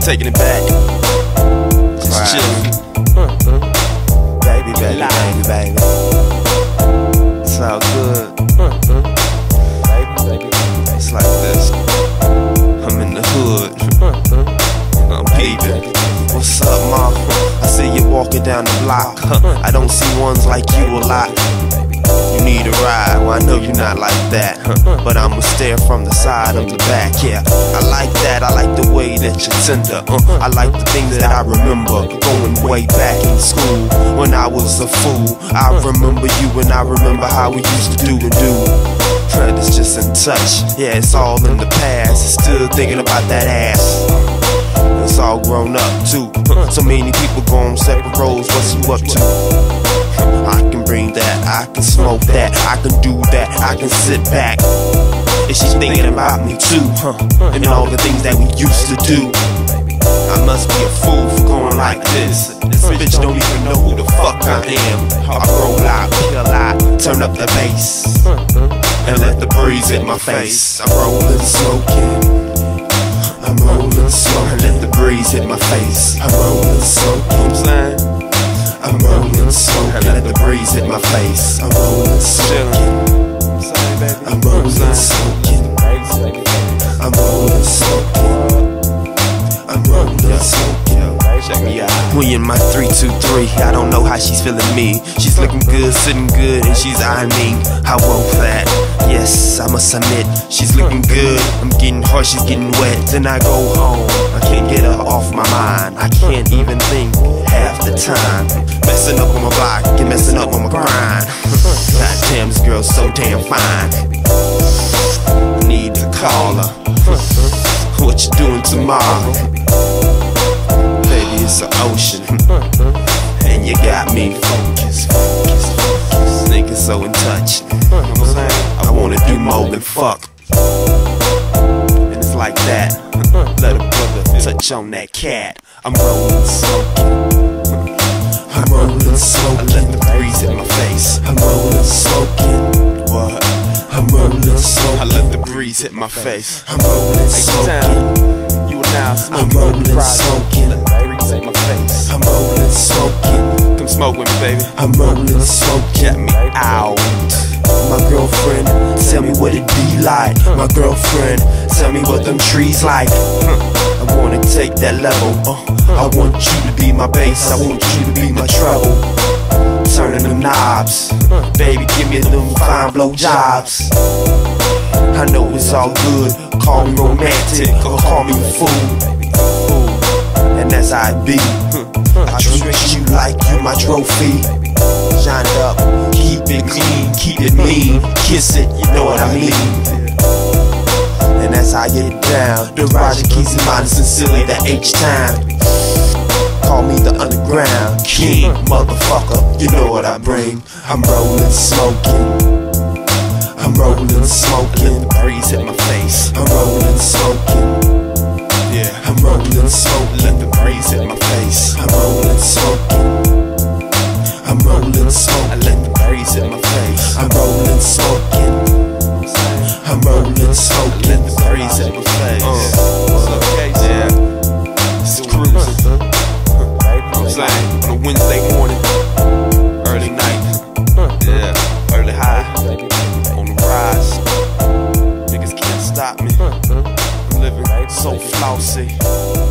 taking it back. Just chillin'. Baby, baby, baby, baby. It's all good. It's like this. I'm in the hood. I'm peeping. What's up, ma? I see you walking down the block. I don't see ones like you a lot. You need a ride, well I know you're not like that, but I'ma stare from the side of the back, yeah. I like that, I like the way that you're tender, I like the things that I remember, going way back in school, when I was a fool. I remember you and I remember how we used to do and do. It's just in touch, yeah, it's all in the past. Still thinking about that ass. It's all grown up too. So many people go on separate roads, what's you up to? I can bring that, I can smoke that, I can do that, I can sit back. And she's thinking about me too, and all the things that we used to do. I must be a fool for going like this. This bitch don't even know who the fuck I am. I roll out, kill out, turn up the bass, and let the breeze hit my face. I'm rolling, smoking. I'm rolling, smoking. Let the breeze hit my face. I'm rolling, smoking. I'm rolling, smoking. Let the breeze hit my face. I'm rolling, smoking. I'm rolling, smoking. I'm rolling, smoking. I'm rolling, smoking. Check me out. We in my 323. I don't know how she's feeling me. She's looking good, sitting good, and she's eyeing me. I want that. Yes, I must admit, she's looking good. I'm getting hard, she's getting wet. Then I go home. I can't get her off my mind. I can't even think half the time. Messing up on my block and messing up on my grind. God damn, this girl's so damn fine. I need to call her. What you doing tomorrow? Baby, it's an ocean, and you got me focused. Niggas so in touch. I wanna do more than fuck. And it's like that. Let a brother touch on that cat. I'm rolling, smoking. I'm rolling, smoking. I let the breeze hit my face. I'm rolling, smoking. What? I'm rolling, smoking. I let the breeze hit my face. I'm rolling, smoking. You are now smoking. I'm rolling, smoking. Let the breeze hit my face. I'm rolling, smoking. Come smoke with me, baby. I'm rolling, smoking. Get me out. My girlfriend, tell me what it be like. My girlfriend, tell me what them trees like. I wanna take that level. I want you to be my bass. I want you to be my treble. Turning them knobs, baby, give me them fine blow jobs. I know it's all good. Call me romantic or call me a fool. And that's how it be. I treat you like you my trophy. Shine it up, keep it clean, keep it mean. Kiss it, you know what I mean. And that's how I get it down. The Roger Keys and Minus and Silly, the H-time. Call me the underground king, motherfucker, you know what I bring. I'm rolling, smoking. I'm rolling, smoking. The breeze hit my face. I'm rolling, smoking. Yeah, I'm rolling, smoking. Let the breeze hit my face. I'm rolling, smoking. I'm rolling, smoking. I let the breeze hit my face. I'm rolling, smoking. I'm rolling, smoking. Let the breeze hit my face. What's up, Casey? Yeah, it's cruising. I'm saying, on a Wednesday morning, early night, yeah, early high, on the rise. Niggas can't stop me. I'm living so flossy.